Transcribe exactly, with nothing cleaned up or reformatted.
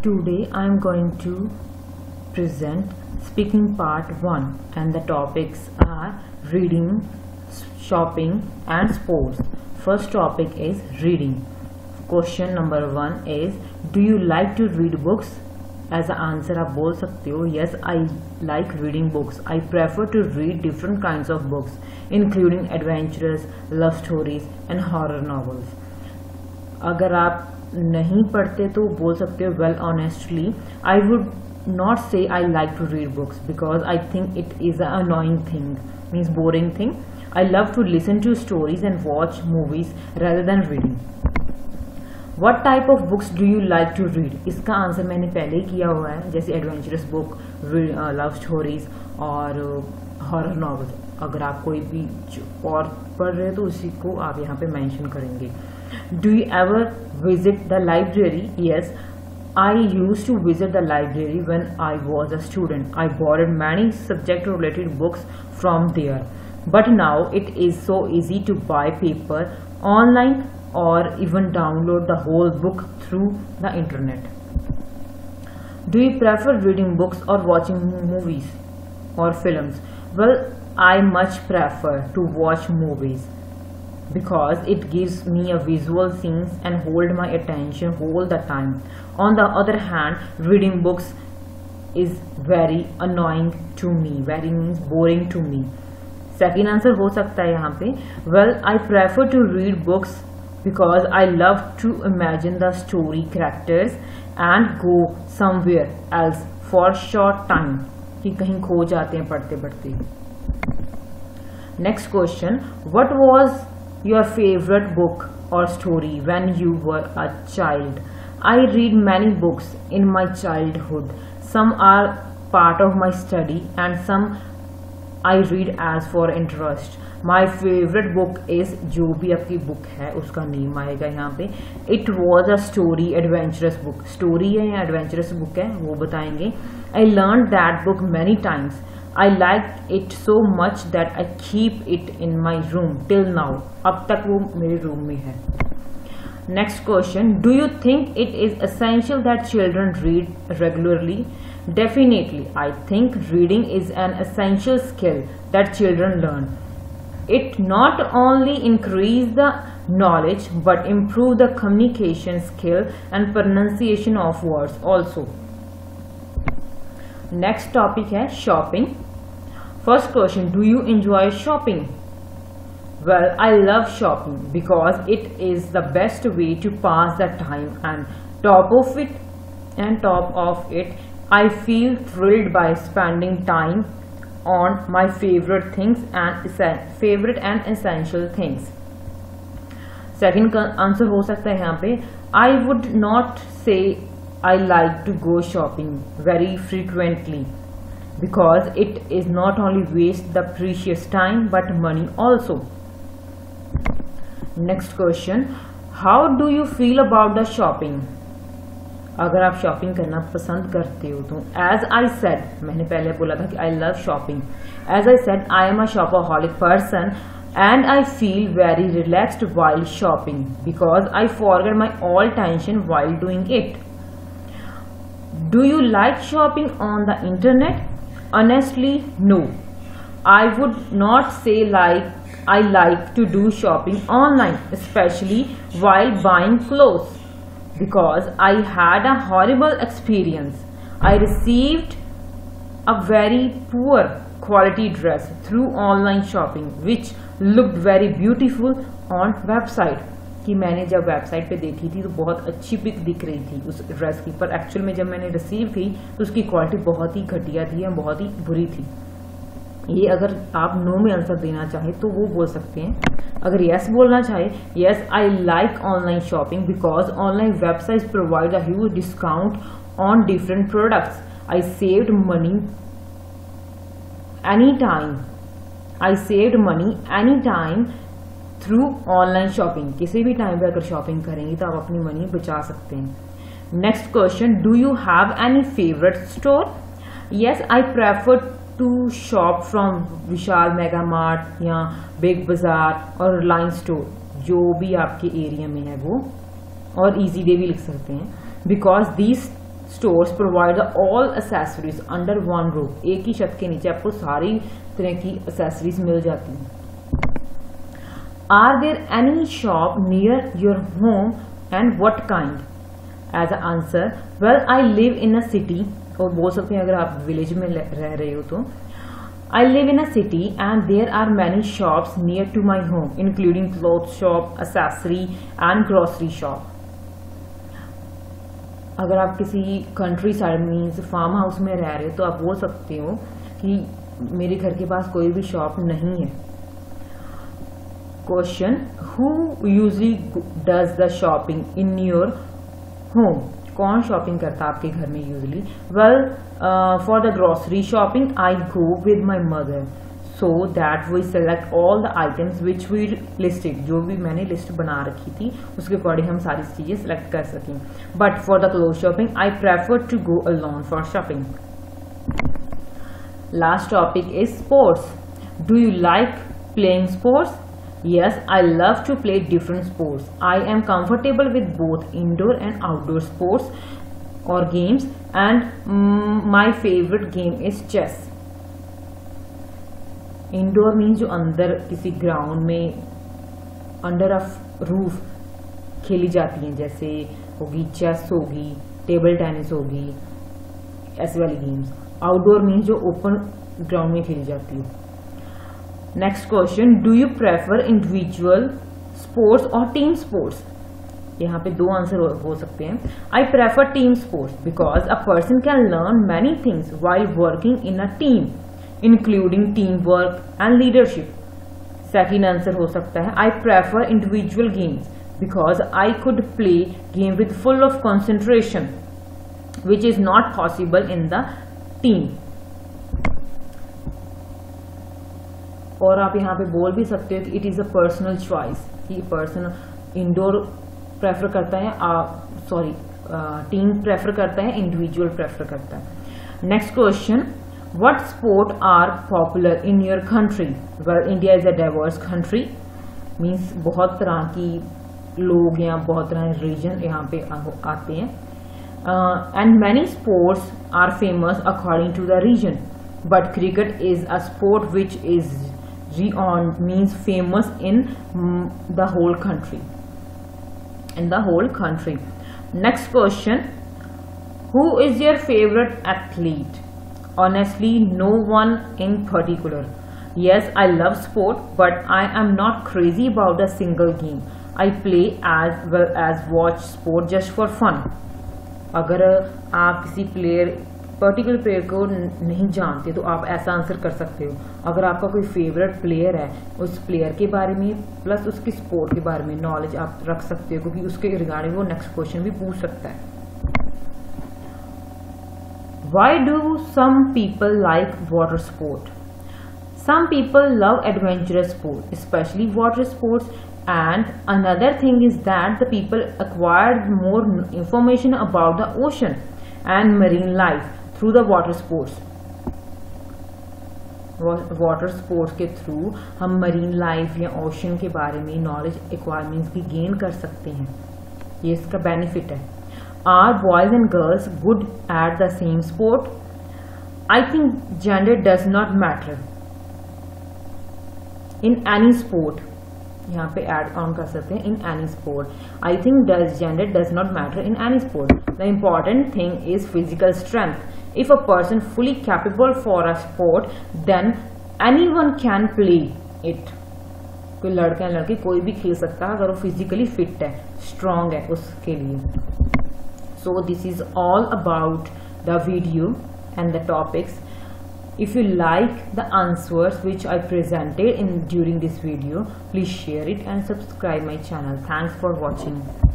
Today I am going to present speaking part one, and the topics are reading, shopping and sports. First topic is reading. Question number one is, do you like to read books? As an answer आप बोल सकते हो, yes, I like reading books. I prefer to read different kinds of books, including adventures, love stories and horror novels. अगर आप नहीं पढ़ते तो बोल सकते हो, well, honestly, I would not say I like to read books because I think it is an annoying thing, means boring thing. I love to listen to stories and watch movies rather than reading. What type of books do you like to read? इसका answer मैंने पहले ही किया हुआ है, जैसे adventurous book, love stories और horror novels. अगर आप कोई भी और पढ़ रहे हो तो उसी को आप यहाँ पे मेंशन करेंगे. Do you ever visit the library? Yes, I used to visit the library when I was a student. I borrowed many subject-related books from there. But now it is so easy to buy paper online or even download the whole book through the internet. Do you prefer reading books or watching movies or films? Well, I much prefer to watch movies because it gives me a visual scenes and hold my attention all the time. On the other hand, reading books is very annoying to me, very means boring to me. Second answer हो सकता है यहाँ पे, well, I prefer to read books because I love to imagine the story characters and go somewhere else for short time, कि कहीं खो जाते हैं पढ़ते पढ़ते. Next question, what was your favorite book or story when you were a child? I read many books in my childhood. Some are part of my study and some I read as for interest. My favorite book is, जो भी आपकी book है उसका name आएगा यहाँ पे. It was a story adventurous book. Story है या adventurous book है वो बताएंगे. I learned that book many times. I liked it so much that I keep it in my room till now. अब तक वो मेरे रूम में है. Next question, do you think it is essential that children read regularly? Definitely. I think reading is an essential skill that children learn. It not only increase the knowledge but improve the communication skill and pronunciation of words also. Next topic है shopping. First question, do you enjoy shopping? Well, I love shopping because it is the best way to pass the time, and top of it and top of it I feel thrilled by spending time on my favorite things and favorite and essential things. Second answer हो सकता है यहाँ पे, I would not say I like to go shopping very frequently because it is not only waste the precious time but money also. Next question, how do you feel about the shopping? अगर आप shopping करना पसंद करते हो तो, as I said, मैंने पहले बोला था कि I love shopping. As I said, I am a shopaholic person and I feel very relaxed while shopping because I forget my all tension while doing it. Do you like shopping on the internet? Honestly, no. I would not say like I like to do shopping online, especially while buying clothes, because I had a horrible experience. I received a very poor quality dress through online shopping which looked very beautiful on website. कि मैंने जब website पे देखी थी तो बहुत अच्छी pick दिख रही थी उस ड्रेस की, पर एक्चुअल में जब मैंने रिसीव की तो उसकी क्वालिटी बहुत ही घटिया थी या बहुत ही बुरी थी. ये अगर आप नो में आंसर देना चाहे तो वो बोल सकते हैं. अगर यस बोलना चाहे, yes, I like online shopping because online websites provide a huge discount on different products. I saved money any time I saved money any time through online shopping. किसी भी टाइम पे अगर शॉपिंग करेंगे तो आप अपनी मनी बचा सकते हैं. Next question, do you have any favourite store? Yes, I prefer to shop from Vishal Mega Mart या बिग बाजार और रिलायंस स्टोर, जो भी आपके एरिया में है वो, और इजी डे भी लिख सकते हैं, because these stores provide all accessories under one roof. एक ही छत के नीचे आपको सारी तरह की एसेसरीज मिल जाती हैं। Are there any shop near your home and what kind? As a answer, well I live in a city, और बोल सकते हैं अगर आप विलेज में रह रहे हो तो, I live in a city and there are many shops near to my home, including clothes shop, accessory and grocery shop. अगर आप किसी countryside means farm house में रह रहे हो तो आप बोल सकते हो कि मेरे घर के पास कोई भी शॉप नहीं है। Question, who usually does the shopping in your home? कौन शॉपिंग करता है आपके घर में usually? Well, for the grocery shopping I go with my mother so that we select all the items which we listed. जो भी मैंने list बना रखी थी उसके अकॉर्डिंग हम सारी चीजें सेलेक्ट कर सकें। But for the cloth shopping I prefer to go alone for shopping. Last topic is sports. Do you like playing sports? Yes, I love to play different sports. I am comfortable with both indoor and outdoor sports or games, and mm, my favorite game is chess. Indoor means जो अंदर किसी ground में under a roof खेली जाती हैं, जैसे होगी chess होगी, टेबल टेनिस होगी, ऐसी वाली गेम्स। आउटडोर मीन्स जो ओपन ग्राउंड में खेली जाती है। Next question, do you prefer individual sports और टीम स्पोर्ट्स? यहाँ पे दो आंसर हो, हो सकते हैं। I prefer team sports because a person can learn many things while working in a team including team work and leadership. Second answer हो सकता है, I prefer individual games because I could play game with full of concentration which is not possible in the team. और आप यहाँ पे बोल भी सकते हो कि it is a personal choice, कि पर्सन इंडोर प्रेफर करता है, सॉरी टीम प्रेफर करता है, इंडिविजुअल प्रेफर करता है। Next question, what sport are popular in your country? Well, India is a diverse country, means बहुत तरह की लोग या बहुत तरह के रीजन यहाँ पे आते हैं। And many sports are famous according to the region, but cricket is a sport which is renowned, means famous in mm, the whole country, in the whole country. Next question, who is your favorite athlete? Honestly, no one in particular. Yes, I love sport, but I am not crazy about a single game. I play as well as watch sport just for fun. अगर आप किसी player particular player को नहीं जानते तो आप ऐसा answer कर सकते हो। अगर आपका कोई फेवरेट प्लेयर है, उस प्लेयर के बारे में प्लस उसकी स्पोर्ट के बारे में नॉलेज आप रख सकते हो, क्योंकि उसके रिगार्डिंग वो नेक्स्ट क्वेश्चन भी पूछ सकता है। Why do some people like water sport? Some people love adventurous sport, especially water sports, and another thing is that the people acquired more information about the ocean and marine life through the water sports. Water sports के through हम marine life या ocean के बारे में knowledge एक्वायरमेंट्स भी gain कर सकते हैं, ये इसका बेनिफिट है। Are boys and girls good at the same sport? I think gender does not matter in any sport. यहाँ पे एड ऑन कर सकते हैं, in any sport. I think does gender does not matter in any sport. The important thing is physical strength. If a person fully capable for a sport, then anyone can play it. कोई लड़का या लड़की कोई भी खेल सकता है अगर वो फिजिकली फिट है, स्ट्रॉन्ग है उसके लिए। So this is all about the video and the topics. If you like the answers which I presented in during this video, please share it and subscribe my channel. Thanks for watching.